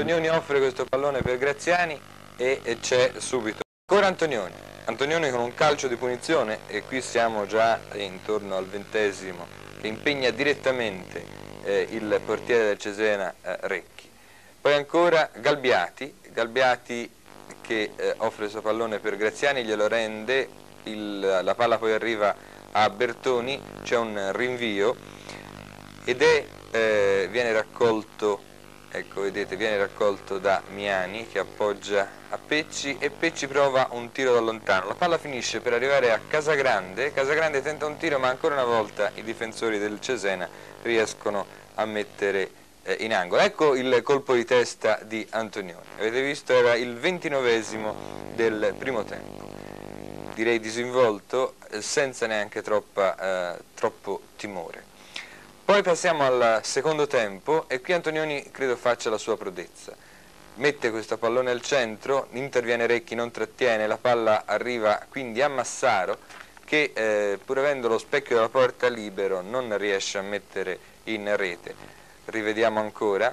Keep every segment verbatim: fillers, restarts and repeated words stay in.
Antonioni offre questo pallone per Graziani e c'è subito. Ancora Antonioni. Antonioni con un calcio di punizione, e qui siamo già intorno al ventesimo, che impegna direttamente eh, il portiere del Cesena eh, Recchi. Poi ancora Galbiati, Galbiati che eh, offre il suo pallone per Graziani, glielo rende, il, la palla poi arriva a Bertoni, c'è un rinvio ed è, eh, viene raccolto, ecco vedete, viene raccolto da Miani che appoggia a Pecci e Pecci prova un tiro da lontano. La palla finisce per arrivare a Casagrande, Casagrande tenta un tiro ma ancora una volta i difensori del Cesena riescono a mettere eh, in angolo. Ecco il colpo di testa di Antonioni, avete visto, era il ventinovesimo del primo tempo. Direi disinvolto, senza neanche troppa, eh, troppo timore. Poi passiamo al secondo tempo e qui Antonioni credo faccia la sua prodezza. Mette questo pallone al centro, interviene Recchi, non trattiene, la palla arriva quindi a Massaro che eh, pur avendo lo specchio della porta libero non riesce a mettere in rete. Rivediamo ancora,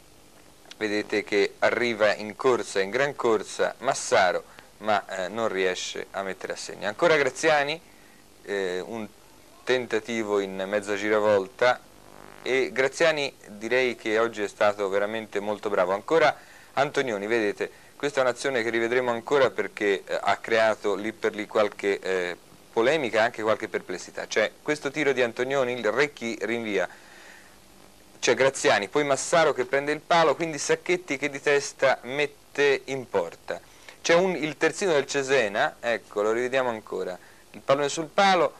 vedete che arriva in corsa, in gran corsa Massaro, ma eh, non riesce a mettere a segno. Ancora Graziani, eh, un tentativo in mezza giravolta e Graziani direi che oggi è stato veramente molto bravo. Ancora Antonioni, vedete, questa è un'azione che rivedremo ancora perché eh, ha creato lì per lì qualche eh, polemica e anche qualche perplessità. Cioè questo tiro di Antonioni, il Recchi rinvia, c'è Graziani, poi Massaro che prende il palo, quindi Sacchetti che di testa mette in porta. C'è il terzino del Cesena, ecco, lo rivediamo ancora, il pallone sul palo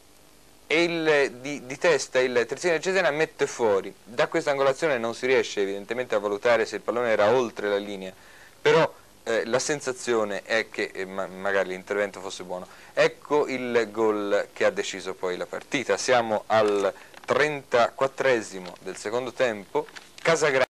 e il, di, di testa il terzino del Cesena mette fuori. Da questa angolazione non si riesce evidentemente a valutare se il pallone era oltre la linea, però eh, la sensazione è che eh, ma, magari l'intervento fosse buono. Ecco il gol che ha deciso poi la partita. Siamo al trentaquattresimo del secondo tempo, Casagrande